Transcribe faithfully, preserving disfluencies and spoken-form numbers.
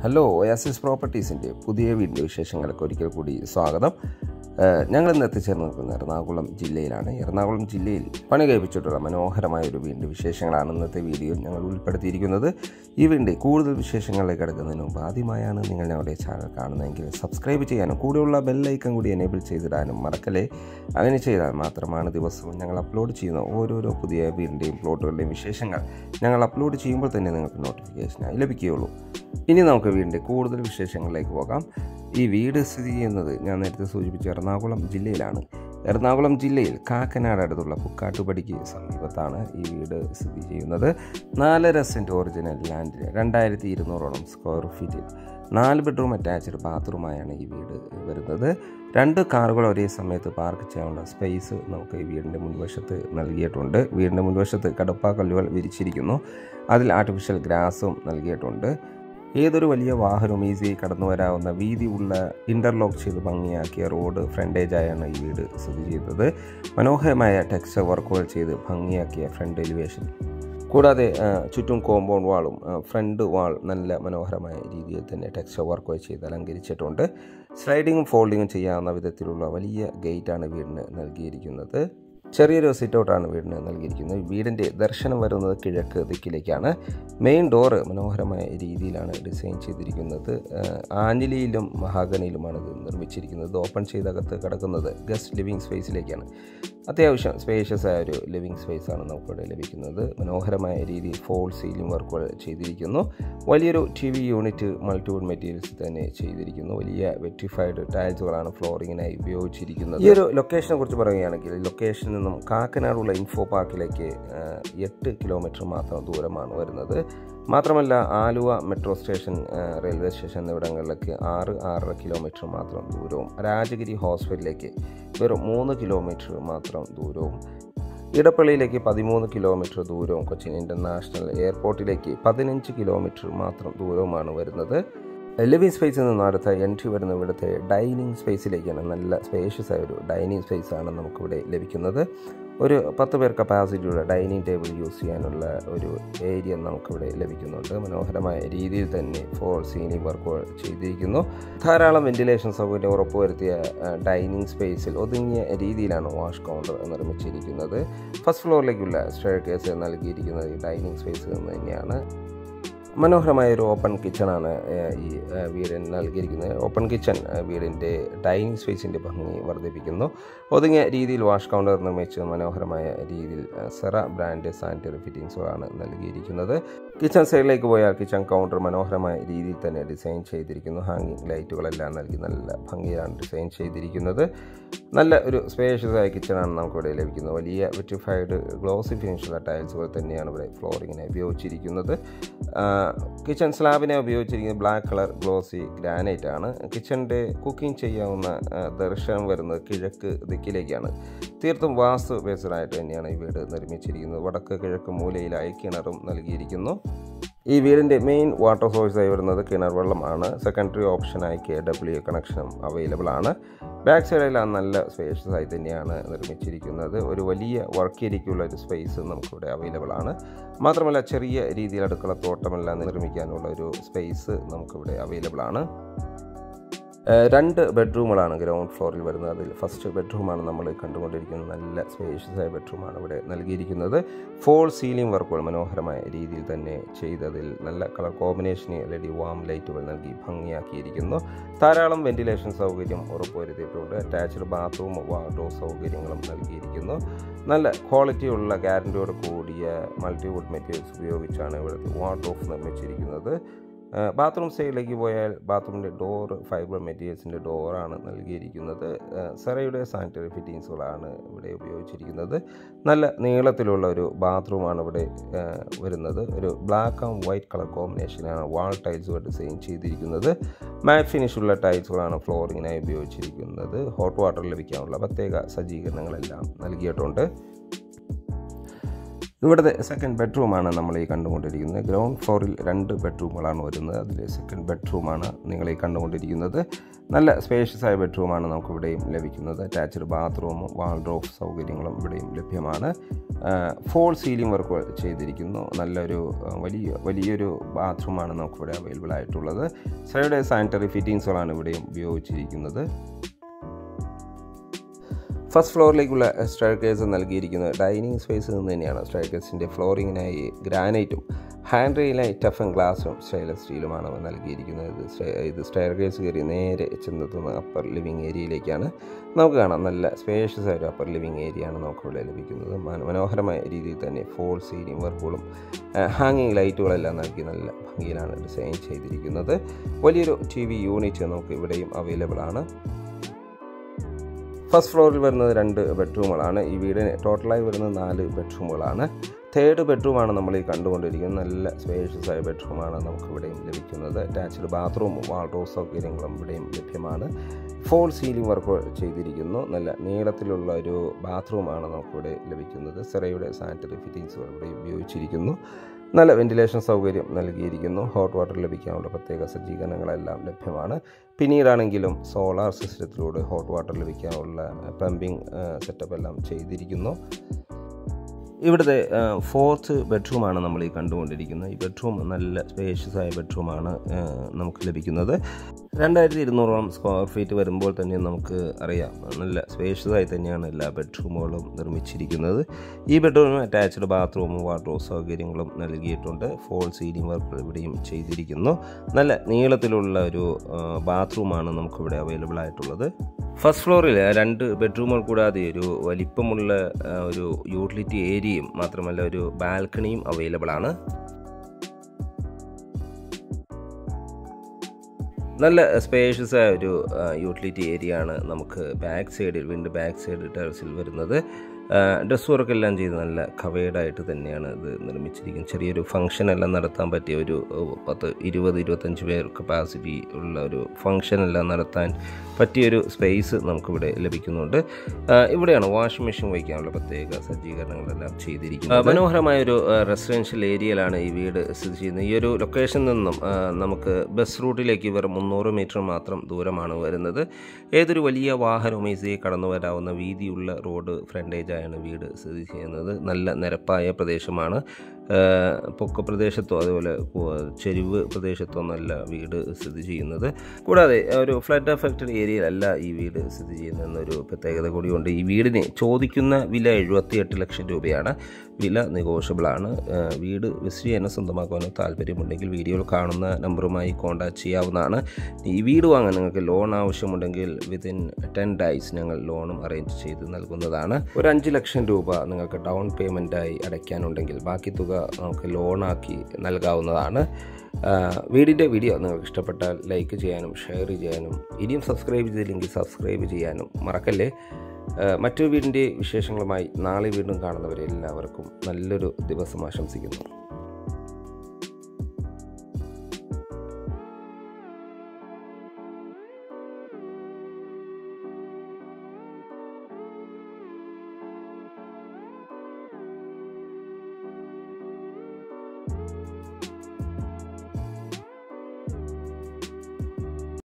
Hello oasis പ്രോപ്പർട്ടീസിൻ്റെ പുതിയ വീടിൻ്റെ വിശേഷങ്ങൾക്ക് ഒരിക്കൽ കൂടി സ്വാഗതം. ഞങ്ങൾ ഇന്ന് എത്തിച്ചേർന്ന് നിൽക്കുന്ന എറണാകുളം ജില്ലയിലാണ്. എറണാകുളം ജില്ലയിൽ പണി കഴിപ്പിച്ചിട്ടുള്ള മനോഹരമായ ഒരു വീടിൻ്റെ വിശേഷങ്ങളാണ് ഇന്നത്തെ വീഡിയോയിൽ ഞങ്ങൾ ഉൾപ്പെടുത്തിയിരിക്കുന്നത്. ഈ വീടിൻ്റെ കൂടുതൽ വിശേഷങ്ങളിലേക്ക് കിടക്കുന്നതിന് മുമ്പ് ആദ്യമായാണ് നിങ്ങൾ ഞങ്ങളുടെ ചാനൽ കാണുന്നതെങ്കിൽ സബ്സ്ക്രൈബ് ചെയ്യാനും കൂടെയുള്ള ബെല്ലൈക്കൺ കൂടി എനേബിൾ ചെയ്തിടാനും മറക്കല്ലേ. അങ്ങനെ ചെയ്താൽ മാത്രമാണ് ദിവസവും ഞങ്ങൾ അപ്ലോഡ് ചെയ്യുന്ന ഓരോരോ പുതിയ വീടിൻ്റെയും പ്ലോട്ടുകളുടെയും വിശേഷങ്ങൾ ഞങ്ങൾ അപ്ലോഡ് ചെയ്യുമ്പോൾ തന്നെ നിങ്ങൾക്ക് നോട്ടിഫിക്കേഷനായി ലഭിക്കുകയുള്ളൂ. ഇനി നമുക്ക് വീടിൻ്റെ കൂടുതൽ വിശേഷങ്ങളിലേക്ക് പോകാം. ഈ വീട് സ്ഥിതി ചെയ്യുന്നത് ഞാൻ നേരത്തെ സൂചിപ്പിച്ച എറണാകുളം ജില്ലയിലാണ്. എറണാകുളം ജില്ലയിൽ കാക്കനാട് അടുത്തുള്ള പുക്കാട്ടുപടിക്ക് സമീപത്താണ് ഈ വീട് സ്ഥിതി ചെയ്യുന്നത്. നാലര സെൻറ്റ് ഒറിജിനൽ ലാൻഡിൽ രണ്ടായിരത്തി ഇരുന്നൂറോളം സ്ക്വയർ ഫീറ്റിൽ നാല് ബെഡ്റൂം അറ്റാച്ച്ഡ് ബാത്റൂമായാണ് ഈ വീട് വരുന്നത്. രണ്ട് കാറുകൾ ഒരേ സമയത്ത് പാർക്ക് ചെയ്യാനുള്ള സ്പേസ് നമുക്ക് ഈ വീടിൻ്റെ മുൻവശത്ത് നൽകിയിട്ടുണ്ട്. വീടിൻ്റെ മുൻവശത്ത് കടുപ്പാക്കല്ലുകൾ വിരിച്ചിരിക്കുന്നു. അതിൽ ആർട്ടിഫിഷ്യൽ ഗ്രാസും നൽകിയിട്ടുണ്ട്. ഏതൊരു വലിയ വാഹനവും ഈസിയായി കടന്നു വരാവുന്ന വീതിയുള്ള ഇൻ്റർലോക്ക് ചെയ്ത് ഭംഗിയാക്കിയ റോഡ് ഫ്രണ്ടേജായാണ് ഈ വീട് സ്ഥിതി ചെയ്യുന്നത്. മനോഹരമായ ടെക്സ്ചർ വർക്കുകൾ ചെയ്ത് ഭംഗിയാക്കിയ ഫ്രണ്ട് എലിവേഷൻ, കൂടാതെ ചുറ്റും കോമ്പൗണ്ട് വാളും ഫ്രണ്ട് വാൾ നല്ല മനോഹരമായ രീതിയിൽ തന്നെ ടെക്സ്ചർ വർക്കുകൾ ചെയ്ത് അലങ്കരിച്ചിട്ടുണ്ട്. സ്ലൈഡിങ്ങും ഫോൾഡിങ്ങും ചെയ്യാവുന്ന വിധത്തിലുള്ള വലിയ ഗേറ്റാണ് വീടിന് നൽകിയിരിക്കുന്നത്. ചെറിയൊരു സിറ്റ് ഔട്ടാണ് വീടിന് നൽകിയിരിക്കുന്നത്. വീടിൻ്റെ ദർശനം വരുന്നത് കിഴക്ക് ദിക്കിലേക്കാണ്. മെയിൻ ഡോറ് മനോഹരമായ രീതിയിലാണ് ഡിസൈൻ ചെയ്തിരിക്കുന്നത്. ആഞ്ഞിലിയിലും മഹാഗണിയിലുമാണ് ഇത് നിർമ്മിച്ചിരിക്കുന്നത്. ഓപ്പൺ ചെയ്തകത്ത് കിടക്കുന്നത് ഗസ്റ്റ് ലിവിങ് സ്പേസിലേക്കാണ്. അത്യാവശ്യം സ്പേഷ്യസ് ആയ ഒരു ലിവിങ് സ്പേസാണ് നമുക്കിവിടെ ലഭിക്കുന്നത്. മനോഹരമായ രീതിയിൽ ഫോൾ സീലിംഗ് വർക്കുകൾ ചെയ്തിരിക്കുന്നു. വലിയൊരു T V unit multiwood materials തന്നെ ചെയ്തിരിക്കുന്നു. വലിയ വെറ്റിഫൈഡ് ടൈൽസുകളാണ് ഫ്ലോറിങ്ങിനായി ഉപയോഗിച്ചിരിക്കുന്നത്. ഈ ഒരു ലൊക്കേഷനെ കുറിച്ച് പറയുകയാണെങ്കിൽ ലൊക്കേഷനിൽ നിന്നും കാക്കനാടുള്ള ഇൻഫോ പാർക്കിലേക്ക് എട്ട് കിലോമീറ്റർ മാത്രം ദൂരമാണ് വരുന്നത്. മാത്രമല്ല Aluva metro station, railway station എന്നിവിടങ്ങളിലേക്ക് ആറ് ആറര കിലോമീറ്റർ മാത്രം ദൂരവും, രാജഗിരി ഹോസ്പിറ്റലിലേക്ക് വെറും മൂന്ന് കിലോമീറ്റർ മാത്രം ദൂരവും, ഇടപ്പള്ളിയിലേക്ക് പതിമൂന്ന് കിലോമീറ്റർ ദൂരവും, കൊച്ചിൻ ഇൻ്റർനാഷണൽ എയർപോർട്ടിലേക്ക് പതിനഞ്ച് കിലോമീറ്റർ മാത്രം ദൂരവുമാണ് വരുന്നത്. ലിവിങ് സ്പേസിൽ നിന്ന് അടുത്ത എൻട്രി വരുന്ന ഇവിടുത്തെ ഡൈനിങ് സ്പേസിലേക്കാണ്. നല്ല സ്പേഷ്യസ് ആയ ഒരു ഡൈനിങ് സ്പേസാണ് നമുക്കിവിടെ ലഭിക്കുന്നത്. ഒരു പത്ത് പേർ കപ്പാസിറ്റിയുള്ള ഡൈനിങ് ടേബിൾ യൂസ് ചെയ്യാനുള്ള ഒരു ഏരിയ നമുക്കിവിടെ ലഭിക്കുന്നുണ്ട്. മനോഹരമായ രീതിയിൽ തന്നെ ഫോൾ സീലിംഗ് വർക്കുകൾ ചെയ്തിരിക്കുന്നു. ധാരാളം വെന്റിലേഷൻ സൗകര്യം ഉറപ്പുവരുത്തിയ ഡൈനിങ് സ്പേസിൽ ഒതുങ്ങിയ രീതിയിലാണ് വാഷ് കൗണ്ടർ നിർമ്മിച്ചിരിക്കുന്നത്. ഫസ്റ്റ് ഫ്ലോറിലേക്കുള്ള സ്റ്റെയർകേസ് നൽകിയിരിക്കുന്നത് ഈ ഡൈനിങ് സ്പേസിൽ നിന്ന് തന്നെയാണ്. മനോഹരമായ ഒരു ഓപ്പൺ കിച്ചണാണ് ഈ വീടിന് നൽകിയിരിക്കുന്നത്. ഓപ്പൺ കിച്ചൺ വീടിൻ്റെ ഡൈനിങ് സ്പേസിൻ്റെ ഭംഗി വർദ്ധിപ്പിക്കുന്നു. ഒതുങ്ങിയ രീതിയിൽ വാഷ് കൗണ്ടർ നിർമ്മിച്ച് മനോഹരമായ രീതിയിൽ സെറ ബ്രാൻഡ് സാനിറ്ററി ഫിറ്റിംഗ്സുകളാണ് നൽകിയിരിക്കുന്നത്. കിച്ചൺ സൈഡിലേക്ക് പോയാൽ കിച്ചൺ കൗണ്ടർ മനോഹരമായ രീതിയിൽ തന്നെ ഡിസൈൻ ചെയ്തിരിക്കുന്നു. ഹാങ്ങിങ് ലൈറ്റുകളെല്ലാം നൽകി നല്ല ഭംഗിയാണ് ഡിസൈൻ ചെയ്തിരിക്കുന്നത്. നല്ല ഒരു സ്പേഷ്യസ് ആയ കിച്ചണാണ് നമുക്കിവിടെ ലഭിക്കുന്നത്. വലിയ വെറ്റിഫൈഡ് ഗ്ലോസി ഫിനിഷുള്ള ടൈൽസുകൾ തന്നെയാണ് ഇവിടെ ഫ്ലോറിങ്ങിനെ ഉപയോഗിച്ചിരിക്കുന്നത്. കിച്ചൺ സ്ലാബിനെ ഉപയോഗിച്ചിരിക്കുന്നത് ബ്ലാക്ക് കളർ ഗ്ലോസി ഗ്രാനൈറ്റ് ആണ്. കിച്ചണിൻ്റെ കുക്കിംഗ് ചെയ്യാവുന്ന ദർശനം വരുന്നത് കിഴക്ക് ദിക്കിലേക്കാണ്. തീർത്തും വാസ്തു ബേസ്ഡായിട്ട് തന്നെയാണ് ഈ വീട് നിർമ്മിച്ചിരിക്കുന്നത്. വടക്ക് കിഴക്ക് മൂലയിലായി കിണറും നൽകിയിരിക്കുന്നു. ഈ വീടിൻ്റെ മെയിൻ വാട്ടർ സോഴ്സായി വരുന്നത് കിണർ വെള്ളമാണ്. സെക്കൻഡറി ഓപ്ഷനായി കെ ഡബ്ല്യു കണക്ഷനും അവൈലബിൾ ആണ്. ബാക്ക് സൈഡിലാണ് നല്ല സ്പേഷ്യസ് ആയി തന്നെയാണ് നിർമ്മിച്ചിരിക്കുന്നത്. ഒരു വലിയ വർക്ക് ഏരിയയ്ക്കുള്ള ഒരു സ്പേസ് നമുക്കിവിടെ അവൈലബിൾ ആണ്. മാത്രമല്ല ചെറിയ രീതിയിൽ അടുക്കള തോട്ടമെല്ലാം നിർമ്മിക്കാനുള്ള ഒരു സ്പേസ് നമുക്കിവിടെ അവൈലബിൾ ആണ്. രണ്ട് ബെഡ്റൂമുകളാണ് ഗ്രൗണ്ട് ഫ്ലോറിൽ വരുന്നത്. അതിൽ ഫസ്റ്റ് ബെഡ്റൂമാണ് നമ്മൾ കണ്ടുകൊണ്ടിരിക്കുന്നത്. നല്ല സ്പേഷ്യസ് ആയ ബെഡ്റൂമാണ് ഇവിടെ നൽകിയിരിക്കുന്നത്. ഫോൾ സീലിംഗ് വർക്കുകൾ മനോഹരമായ രീതിയിൽ തന്നെ ചെയ്തതിൽ നല്ല കളർ കോമ്പിനേഷന് എൽ ഇ ഡി വാം ലൈറ്റുകൾ നൽകി ഭംഗിയാക്കിയിരിക്കുന്നു. ധാരാളം വെന്റിലേഷൻ സൗകര്യം ഉറപ്പുവരുത്തിയിട്ടുണ്ട്. അറ്റാച്ച്ഡ് ബാത്റൂം വാർഡ്രോബ് സൗകര്യങ്ങളും നൽകിയിരിക്കുന്നു. നല്ല ക്വാളിറ്റിയുള്ള ഗ്യാരൻറ്റിയോട് കൂടിയ മൾട്ടിവുഡ് മെറ്റീരിയൽസ് ഉപയോഗിച്ചാണ് ഇവിടുത്തെ വാർഡ്രോബ് നിർമ്മിച്ചിരിക്കുന്നത്. ബാത്റൂം സൈഡിലേക്ക് പോയാൽ ബാത്റൂമിൻ്റെ ഡോർ ഫൈബർ മെറ്റീരിയൽസിൻ്റെ ഡോറാണ് നൽകിയിരിക്കുന്നത്. സെറയുടെ സാനിറ്ററി ഫിറ്റിങ്സുകളാണ് ഇവിടെ ഉപയോഗിച്ചിരിക്കുന്നത്. നല്ല നീളത്തിലുള്ള ഒരു ബാത്റൂമാണ് ഇവിടെ വരുന്നത്. ഒരു ബ്ലാക്ക് ആൻഡ് വൈറ്റ് കളർ കോമ്പിനേഷനാണ് വാൾ ടൈൽസുകൾ ഡിസൈൻ ചെയ്തിരിക്കുന്നത്. മാറ്റ് ഫിനിഷുള്ള ടൈൽസുകളാണ് ഫ്ലോറിങ്ങിനായി ഉപയോഗിച്ചിരിക്കുന്നത്. ഹോട്ട് വാട്ടർ ലഭിക്കാനുള്ള പ്രത്യേക സജ്ജീകരണങ്ങളെല്ലാം നൽകിയിട്ടുണ്ട്. ഇവിടുത്തെ സെക്കൻഡ് ബെഡ്റൂമാണ് നമ്മൾ ഈ കണ്ടുകൊണ്ടിരിക്കുന്നത്. ഗ്രൗണ്ട് ഫ്ലോറിൽ രണ്ട് ബെഡ്റൂമുകളാണ് വരുന്നത്. അതിൽ സെക്കൻഡ് ബെഡ്റൂമാണ് നിങ്ങൾ ഈ കണ്ടുകൊണ്ടിരിക്കുന്നത്. നല്ല സ്പേഷ്യസ് ആയ ബെഡ്റൂമാണ് നമുക്കിവിടെയും ലഭിക്കുന്നത്. അറ്റാച്ച്ഡ് ബാത്റൂമും വാൾഡ്രോബ് സൗകര്യങ്ങളും ഇവിടെയും ലഭ്യമാണ്. ഫോൾ സീലിംഗ് വർക്ക് ചെയ്തിരിക്കുന്നു. നല്ലൊരു വലിയ വലിയൊരു ബാത്റൂമാണ് നമുക്കിവിടെ അവൈലബിൾ ആയിട്ടുള്ളത്. സൈഡ് സാനിറ്ററി ഫിറ്റിങ്സുകളാണ് ഇവിടെയും ഉപയോഗിച്ചിരിക്കുന്നത്. ഫസ്റ്റ് ഫ്ലോറിലേക്കുള്ള സ്റ്റെയർകേസ് നൽകിയിരിക്കുന്നത് ഡൈനിങ് സ്പേസിൽ നിന്ന് തന്നെയാണ്. സ്റ്റെയർകേസിൻ്റെ ഫ്ലോറിങ്ങിനായി ഗ്രാനൈറ്റും ഹാൻഡ് റെയിലായി ടഫൻ ഗ്ലാസും സ്റ്റെയിൻലെസ് സ്റ്റീലുമാണ് നൽകിയിരിക്കുന്നത്. ഇത് ഇത് സ്റ്റെയർകേസ് കയറി നേരെ ചെന്നെത്തുന്ന അപ്പർ ലിവിങ് ഏരിയയിലേക്കാണ്. നമുക്ക് കാണാം നല്ല സ്പേഷ്യസ് ആയ ഒരു അപ്പർ ലിവിങ് ഏരിയയാണ് നമുക്കിവിടെ ലഭിക്കുന്നത്. മനോഹരമായ രീതിയിൽ തന്നെ ഫോൾ സീലിംഗ് വർക്കുകളും ഹാങ്ങിങ് ലൈറ്റുകളെല്ലാം നൽകി നല്ല ഭംഗിയിലാണ് ഡിസൈൻ ചെയ്തിരിക്കുന്നത്. വലിയൊരു ടി വി യൂണിറ്റ് നമുക്ക് ഇവിടെയും അവൈലബിൾ ആണ്. ഫസ്റ്റ് ഫ്ലോറിൽ വരുന്നത് രണ്ട് ബെഡ്റൂമുകളാണ്. ഈ വീടിന് ടോട്ടലായി വരുന്നത് നാല് ബെഡ്റൂമുകളാണ്. തേർഡ് ബെഡ്റൂമാണ് നമ്മൾ ഈ കണ്ടുകൊണ്ടിരിക്കുന്നത്. നല്ല സ്പേഷ്യസ് ആയ ബെഡ്റൂമാണ് നമുക്കിവിടെയും ലഭിക്കുന്നത്. അറ്റാച്ച്ഡ് ബാത്റൂമും വാൾഡ്രോബ് സൗകര്യങ്ങളും ഇവിടെയും ലഭ്യമാണ്. ഫോൾ സീലിംഗ് വർക്ക് ചെയ്തിരിക്കുന്നു. നല്ല നീളത്തിലുള്ള ഒരു ബാത്റൂമാണ് നമുക്കിവിടെ ലഭിക്കുന്നത്. സെറയുടെ സാനിറ്ററി ഫിറ്റിങ്സുകൾ ഇവിടെ ഉപയോഗിച്ചിരിക്കുന്നു. നല്ല വെന്റിലേഷൻ സൗകര്യം നൽകിയിരിക്കുന്നു. ഹോട്ട് വാട്ടർ ലഭിക്കാനുള്ള പ്രത്യേക സജ്ജീകരണങ്ങളെല്ലാം ലഭ്യമാണ്. പിന്നീടാണെങ്കിലും സോളാർ സിസ്റ്റത്തിലൂടെ ഹോട്ട് വാട്ടർ ലഭിക്കാനുള്ള പമ്പിംഗ് സെറ്റപ്പ് എല്ലാം ചെയ്തിരിക്കുന്നു. ഇവിടുത്തെ ഫോർത്ത് ബെഡ്റൂമാണ് നമ്മൾ ഈ കണ്ടുകൊണ്ടിരിക്കുന്നത്. ഈ ബെഡ്റൂം നല്ല സ്പേഷ്യസ് ആയ ബെഡ്റൂമാണ് നമുക്ക് ലഭിക്കുന്നത്. രണ്ടായിരത്തി ഇരുന്നൂറോളം സ്ക്വയർ ഫീറ്റ് വരുമ്പോൾ തന്നെ നമുക്ക് അറിയാം നല്ല സ്പേഷ്യസ് ആയി തന്നെയാണ് എല്ലാ ബെഡ്റൂമുകളും നിർമ്മിച്ചിരിക്കുന്നത്. ഈ ബെഡ്റൂമിന് അറ്റാച്ച്ഡ് ബാത്റൂമും വാർഡ്രോബ് സൗകര്യങ്ങളും നൽകിയിട്ടുണ്ട്. ഫോൾ സീലിംഗ് വർക്ക് ഇവിടെയും ചെയ്തിരിക്കുന്നു. നല്ല നീളത്തിലുള്ള ഒരു ബാത്റൂമാണ് നമുക്കിവിടെ അവൈലബിൾ ആയിട്ടുള്ളത്. ഫസ്റ്റ് ഫ്ലോറിൽ രണ്ട് ബെഡ്റൂമുകൾ കൂടാതെ ഒരു വലിപ്പമുള്ള ഒരു യൂട്ടിലിറ്റി ഏരിയയും മാത്രമല്ല ഒരു ബാൽക്കണിയും അവൈലബിൾ ആണ്. നല്ല സ്പേഷ്യസ് ആയ ഒരു യൂട്ടിലിറ്റി ഏരിയ ആണ് നമുക്ക് ബാക്ക് സൈഡിൽ വിൻഡ് ബാക്ക് സൈഡ് ടെറസിൽ വരുന്നത്. ഡ്രസ് വർക്കെല്ലാം ചെയ്ത് നല്ല കവേഡായിട്ട് തന്നെയാണ് ഇത് നിർമ്മിച്ചിരിക്കുന്നത്. ചെറിയൊരു ഫംഗ്ഷൻ എല്ലാം നടത്താൻ പറ്റിയ ഒരു പത്ത് ഇരുപത് ഇരുപത്തഞ്ച് പേർ കപ്പാസിറ്റി ഉള്ള ഒരു ഫംഗ്ഷൻ എല്ലാം നടത്താൻ പറ്റിയൊരു സ്പേസ് നമുക്കിവിടെ ലഭിക്കുന്നുണ്ട്. ഇവിടെയാണ് വാഷിംഗ് മെഷീൻ വയ്ക്കാനുള്ള പ്രത്യേക സജ്ജീകരണങ്ങളെല്ലാം ചെയ്തിരിക്കുന്നത്. മനോഹരമായൊരു റെസിഡൻഷ്യൽ ഏരിയയിലാണ് ഈ വീട് സ്ഥിതി ചെയ്യുന്നത്. ഈ ഒരു ലൊക്കേഷനിൽ നിന്നും നമുക്ക് ബസ് റൂട്ടിലേക്ക് വെറും മുന്നൂറ് മീറ്റർ മാത്രം ദൂരമാണ് വരുന്നത്. ഏതൊരു വലിയ വാഹനവും ഈസിയായി കടന്നു വരാവുന്ന വീതിയുള്ള റോഡ് ഫ്രണ്ടേജ് ാണ് വീട് സ്ഥിതി ചെയ്യുന്നത്. നല്ല നിരപ്പായ പ്രദേശമാണ്. പൊക്ക പ്രദേശത്തോ അതുപോലെ ചെരിവ് പ്രദേശത്തോ നല്ല വീട് സ്ഥിതി ചെയ്യുന്നത്. കൂടാതെ ഒരു ഫ്ലഡ് അഫക്റ്റഡ് ഏരിയയിലല്ല ഈ വീട് സ്ഥിതി ചെയ്യുന്നതെന്നൊരു പ്രത്യേകത കൂടിയുണ്ട്. ഈ വീടിന് ചോദിക്കുന്ന വില എഴുപത്തിയെട്ട് ലക്ഷം രൂപയാണ്. വില നെഗോഷ്യബിളാണ്. വീട് വിസിറ്റ് ചെയ്യാനോ സ്വന്തമാക്കാനോ താല്പര്യമുണ്ടെങ്കിൽ വീഡിയോയിൽ കാണുന്ന നമ്പറുമായി കോൺടാക്ട് ചെയ്യാവുന്നതാണ്. ഈ വീട് വാങ്ങാൻ നിങ്ങൾക്ക് ലോൺ ആവശ്യമുണ്ടെങ്കിൽ വിത്തിൻ ടെൻ ഡേയ്സ് ഞങ്ങൾ ലോണും അറേഞ്ച് ചെയ്ത് നൽകുന്നതാണ്. ഒരു അഞ്ച് ലക്ഷം രൂപ നിങ്ങൾക്ക് ഡൗൺ പേയ്മെൻറ്റായി അടയ്ക്കാനുണ്ടെങ്കിൽ ബാക്കി തുക നമുക്ക് ലോണാക്കി നൽകാവുന്നതാണ്. വീടിൻ്റെ വീഡിയോ നിങ്ങൾക്ക് ഇഷ്ടപ്പെട്ടാൽ ലൈക്ക് ചെയ്യാനും ഷെയർ ചെയ്യാനും ഇനിയും സബ്സ്ക്രൈബ് ചെയ്തില്ലെങ്കിൽ സബ്സ്ക്രൈബ് ചെയ്യാനും മറക്കല്ലേ. മറ്റൊരു വീടിൻ്റെ വിശേഷങ്ങളുമായി നാളെ വീണ്ടും കാണുന്നവരെ എല്ലാവർക്കും നല്ലൊരു ദിവസം ആശംസിക്കുന്നു.